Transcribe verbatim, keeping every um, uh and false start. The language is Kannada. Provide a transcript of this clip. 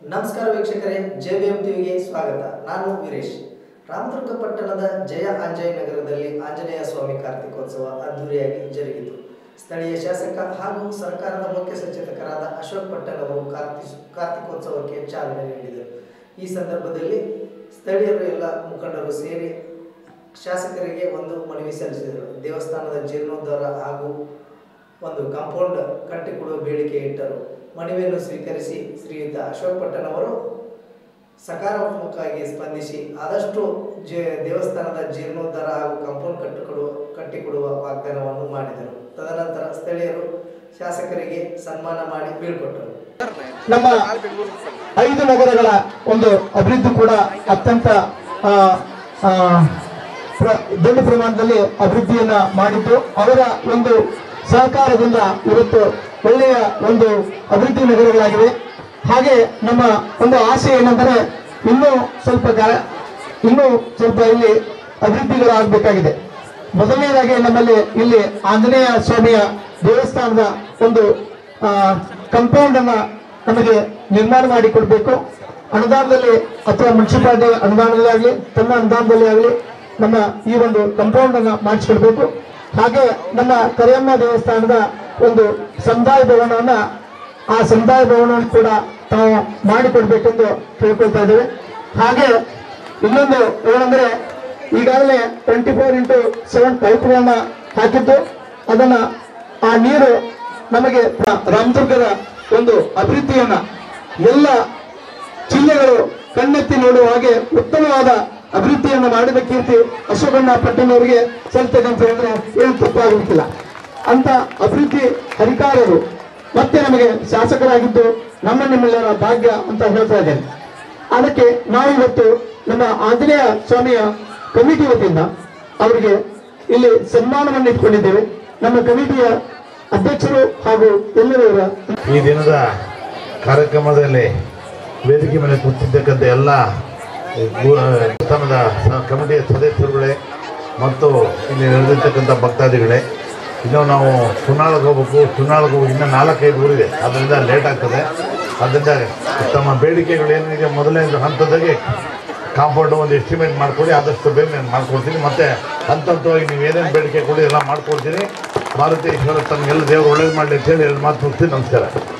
ನಮಸ್ಕಾರ ವೀಕ್ಷಕರೇ, ಜೆವಿಎಂ ಟಿವಿಗೆ ಸ್ವಾಗತ. ನಾನು ವೀರೇಶ್. ರಾಮದುರ್ಗ ಪಟ್ಟಣದ ಜಯ ಆಂಜನೇಯ ನಗರದಲ್ಲಿ ಆಂಜನೇಯ ಸ್ವಾಮಿ ಕಾರ್ತಿಕೋತ್ಸವ ಅದ್ದೂರಿಯಾಗಿ ಜರುಗಿತು. ಸ್ಥಳೀಯ ಶಾಸಕ ಹಾಗೂ ಸರ್ಕಾರದ ಮುಖ್ಯ ಸಚೇತಕರಾದ ಅಶೋಕ್ ಪಟ್ಟಣ ಅವರು ಕಾರ್ತಿ ಕಾರ್ತಿಕೋತ್ಸವಕ್ಕೆ ಚಾಲನೆ ನೀಡಿದರು. ಈ ಸಂದರ್ಭದಲ್ಲಿ ಸ್ಥಳೀಯರು ಎಲ್ಲ ಮುಖಂಡರು ಸೇರಿ ಶಾಸಕರಿಗೆ ಒಂದು ಮನವಿ ಸಲ್ಲಿಸಿದರು. ದೇವಸ್ಥಾನದ ಜೀರ್ಣೋದ್ಧಾರ ಹಾಗೂ ಒಂದು ಕಾಂಪೌಂಡ್ ಕಟ್ಟಿಕೊಡುವ ಬೇಡಿಕೆ ಇಟ್ಟರು. ಮನವಿಯನ್ನು ಸ್ವೀಕರಿಸಿ ಶ್ರೀಯುತ ಅಶೋಕ್ ಪಟ್ಟಣವರು ಸಕಾರಾತ್ಮಕವಾಗಿ ಸ್ಪಂದಿಸಿ ಆದಷ್ಟು ಜ ದೇವಸ್ಥಾನದ ಜೀರ್ಣೋದ್ಧಾರ ಹಾಗೂ ಕಾಂಪೌಂಡ್ ಕಟ್ಟಿಕೊಡುವ ಕಟ್ಟಿಕೊಡುವ ವಾಗ್ದಾನವನ್ನು ಮಾಡಿದರು. ತದನಂತರ ಸ್ಥಳೀಯರು ಶಾಸಕರಿಗೆ ಸನ್ಮಾನ ಮಾಡಿ ಬೀಳ್ಕೊಟ್ಟರು. ನಮ್ಮ ಐದು ನಗರಗಳ ಒಂದು ಅಭಿವೃದ್ಧಿ ಕೂಡ ಅತ್ಯಂತ ದೊಡ್ಡ ಪ್ರಮಾಣದಲ್ಲಿ ಅಭಿವೃದ್ಧಿಯನ್ನ ಮಾಡಿದ್ದು ಅವರ ಒಂದು ಸಹಕಾರದಿಂದ ಇವತ್ತು ಒಳ್ಳೆಯ ಒಂದು ಅಭಿವೃದ್ಧಿ ನಗರಗಳಾಗಿವೆ. ಹಾಗೆ ನಮ್ಮ ಒಂದು ಆಸೆ ಏನೆಂದರೆ ಇನ್ನೂ ಸ್ವಲ್ಪ ಇನ್ನೂ ಸ್ವಲ್ಪ ಇಲ್ಲಿ ಅಭಿವೃದ್ಧಿಗಳಾಗಬೇಕಾಗಿದೆ. ಮೊದಲನೇದಾಗಿ ನಮ್ಮಲ್ಲಿ ಇಲ್ಲಿ ಆಂಜನೇಯ ಸ್ವಾಮಿಯ ದೇವಸ್ಥಾನದ ಒಂದು ಕಂಪೌಂಡ್ ಅನ್ನ ನಮಗೆ ನಿರ್ಮಾಣ ಮಾಡಿಕೊಡ್ಬೇಕು. ಅನುದಾನದಲ್ಲಿ ಅಥವಾ ಮುನ್ಸಿಪಾಲಿಟಿ ಅನುದಾನದಲ್ಲಿ ಆಗಲಿ ತನ್ನ ಅನುದಾನದಲ್ಲಿ ಆಗಲಿ ನಮ್ಮ ಈ ಒಂದು ಕಂಪೌಂಡ್ ಅನ್ನ ಮಾಡಿಸಿಕೊಡ್ಬೇಕು. ಹಾಗೆ ನಮ್ಮ ಕರಿಯಮ್ಮ ದೇವಸ್ಥಾನದ ಒಂದು ಸಮುದಾಯ ಭವನವನ್ನ ಆ ಸಮುದಾಯ ಭವನವನ್ನು ಕೂಡ ತಾವು ಮಾಡಿಕೊಡ್ಬೇಕೆಂದು ಕೇಳ್ಕೊಳ್ತಾ ಇದ್ದೇವೆ. ಹಾಗೆ ಇನ್ನೊಂದು ಏನಂದ್ರೆ ಈಗಾಗಲೇ ಟ್ವೆಂಟಿ ಫೋರ್ ಇಂಟು ಸೆವೆನ್ ಪೈಪ್ಗಳನ್ನ ಹಾಕಿದ್ದು ಅದನ್ನ ಆ ನೀರು ನಮಗೆ ರಾಮದುರ್ಗದ ಒಂದು ಅಭಿವೃದ್ಧಿಯನ್ನ ಎಲ್ಲ ಜಿಲ್ಲೆಗಳು ಕಣ್ಣೆತ್ತಿ ನೋಡುವ ಹಾಗೆ ಉತ್ತಮವಾದ ಅಭಿವೃದ್ಧಿಯನ್ನು ಮಾಡಿದ ಕೀರ್ತಿ ಅಶೋಕಣ್ಣ ಪಟ್ಟಣವರಿಗೆ ಸಲ್ತಕ್ಕಂತ ಹೇಳಿದ್ರೆ ಏನು ತಪ್ಪಾಗಲಿಕ್ಕಿಲ್ಲ. ಅಂತ ಅಭಿವೃದ್ಧಿ ಅಧಿಕಾರರು ಮತ್ತೆ ನಮಗೆ ಶಾಸಕರಾಗಿದ್ದು ನಮ್ಮ ನಿಮ್ಮೆಲ್ಲರ ಭಾಗ್ಯ ಅಂತ ಹೇಳ್ತಾ ಇದ್ದೇನೆ. ಅದಕ್ಕೆ ನಾವು ಇವತ್ತು ನಮ್ಮ ಆಂಜನೇಯ ಸ್ವಾಮಿಯ ಕಮಿಟಿ ವತಿಯಿಂದ ಅವರಿಗೆ ಇಲ್ಲಿ ಸನ್ಮಾನವನ್ನು ಇಟ್ಕೊಂಡಿದ್ದೇವೆ. ನಮ್ಮ ಕಮಿಟಿಯ ಅಧ್ಯಕ್ಷರು ಹಾಗೂ ಎಲ್ಲರೂ ಈ ದಿನದ ಕಾರ್ಯಕ್ರಮದಲ್ಲಿ ವೇದಿಕೆ ಮೇಲೆ ಕೂತಿದ್ದಕ್ಕಂಥ ಎಲ್ಲ ದೇವಸ್ಥಾನದ ಕಮಿಟಿಯ ಸದಸ್ಯರುಗಳೇ ಮತ್ತು ಇಲ್ಲಿ ನಡೆದಿರ್ತಕ್ಕಂಥ ಭಕ್ತಾದಿಗಳೇ, ಇನ್ನೂ ನಾವು ಸುನ್ನಾಳಕ್ಕೆ ಹೋಗ್ಬೇಕು. ಸುನ್ನಾಳಕ್ಕೆ ಹೋಗಿ ಇನ್ನೂ ನಾಲ್ಕೈದು ಊರಿದೆ, ಅದರಿಂದ ಲೇಟ್ ಆಗ್ತದೆ. ಅದರಿಂದ ತಮ್ಮ ಬೇಡಿಕೆಗಳೇನಿದೆ ಮೊದಲನೇ ಹಂತದಾಗೆ ಕಾಂಪೌಂಡ್ ಒಂದು ಎಸ್ಟಿಮೇಟ್ ಮಾಡಿಕೊಡಿ, ಆದಷ್ಟು ಬೇಗ ನಾನು ಮಾಡ್ಕೊಡ್ತೀನಿ. ಮತ್ತು ಹಂತ ಹಂತವಾಗಿ ನೀವು ಏನೇನು ಬೇಡಿಕೆ ಕೊಡಿ ಎಲ್ಲ ಮಾಡ್ಕೊಡ್ತೀನಿ. ಮಾರುತೇಶ್ವರ ತಮಗೆಲ್ಲ ದೇವರು ಒಳ್ಳೇದು ಮಾಡಲಿ ಅಂತೇಳಿ ಎರಡು ಮಾತು ಮುಗಿಸ್ತೀನಿ. ನಮಸ್ಕಾರ.